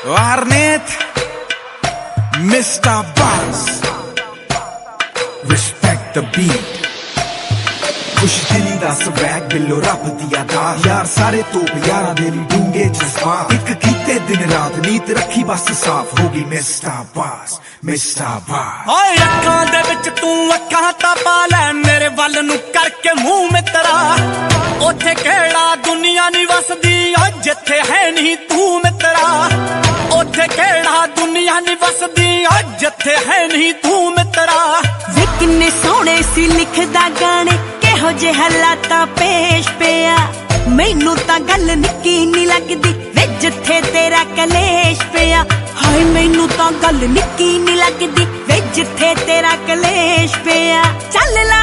Arnett, Mr. Buzz, respect the beat. खुश दिली दा स्वैग बिलो रब दिया दा यार सारे तो यारां दे ली डूंगे जज्बात एक कीते दिन रात नीत रखी बस साफ होगी मिस्टर बॉस ओए अखां दे विच तू अखां ता पा ले मेरे वल नु करके मुंह मित्रा ओथे केड़ा दुनिया नी वसदी ओ जिथे है नहीं तू मित्रा ओथे केड़ा दुनिया नी वसदी ओ जिथे है नहीं तू मित्रा वे किन्ने सोहणे सी लिखदा गाने हो जे हालाता पेश पिया मैनू तां गल निक्की नी लगदी वे जिथे तेरा कलेश पिया हाय मैनू तां गल निक्की नी लगदी वे जिथे तेरा कलेश पिया चल ला